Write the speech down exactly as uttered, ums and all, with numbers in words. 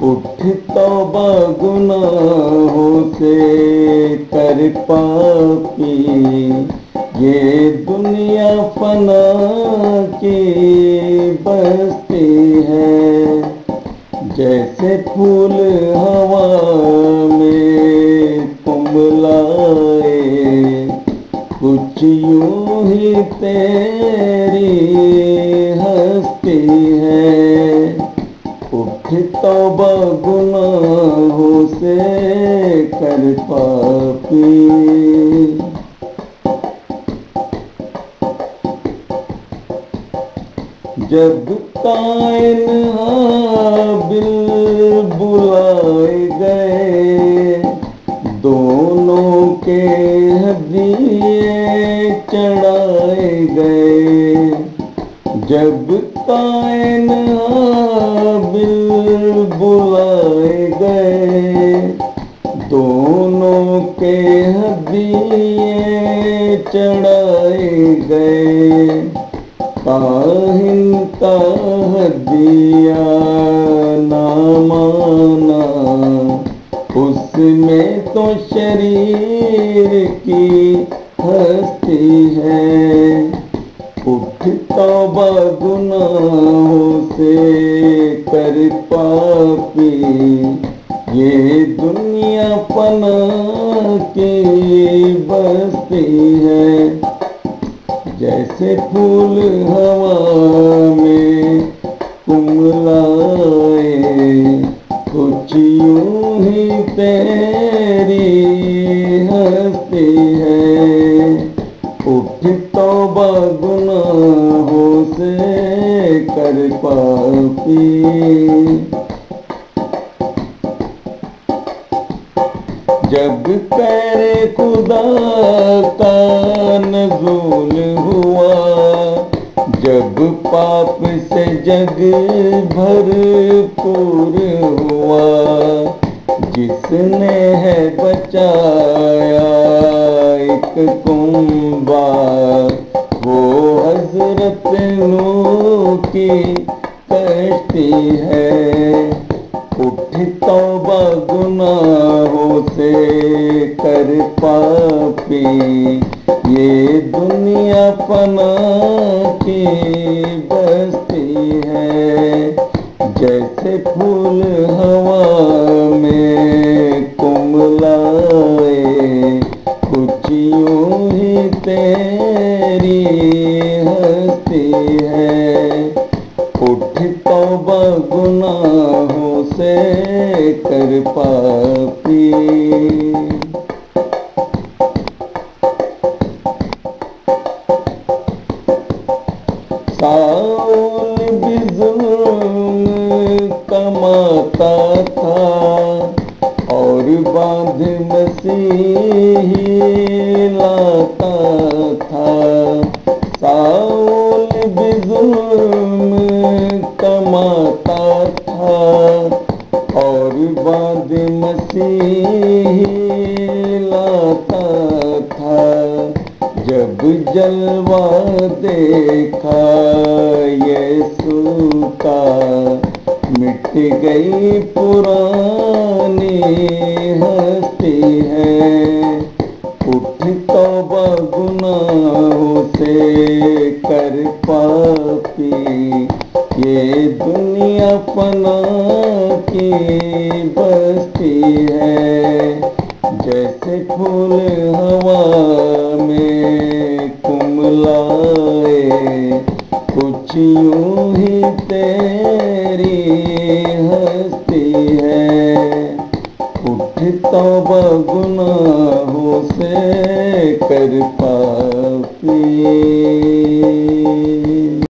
उठ तौबा गुनाहों से कर पापी, ये दुनिया फना की बस्ती है। जैसे फूल हवा में कुमलाए, कुछ यूं ही तेरी हस्ती है। उठ तौबा गुनाहों से कर पापी। जब काइन हाबिल बुलाए गए, दोनों के हदिये चढ़ाए गए। जब काइन हाबिल बुलाए गए, दोनों के हदिये चढ़ाए गए। काहिन का हदिया ना माना, उसमें तो शरीर की हस्ती है। उठ तौबा गुनाहों से कर पापी, ये दुनिया फना की बस्ती है। जैसे फूल हवा में कुमलाए, कुछ यूं ही तेरी हस्ती है। उठ तौबा गुनाहों से कर पापी। जब करे खुदा का नज़ूल हुआ, जब पाप से जग भरपूर हुआ, जिसने है बचाया एक कुंबा, वो हजरत नूह की कश्ती है। उठ तौबा गुनाहों से कर पापी, ये दुनिया फना की बस्ती है। जैसे फूल हवा में कुमलाए, कुछ यूं ही तेरी हस्ती है। उठ तौबा गुनाहों से कर पापी। साउल भी जुल्म कमाता था, और बांध मसीही लाता था। साउल भी जुल्म कमाता था, और बांध मसीही लाता था। जब जलवा देखा यीशु का, मिट गई पुरानी हस्ती है। उठ तौबा गुनाहों से कर पापी, ये दुनिया फना की बस्ती है। जैसे फूल हवा में कुमलाए, कुछ यूं ही तेरी हस्ती है। उठ तौबा गुनाहों से कर पापी।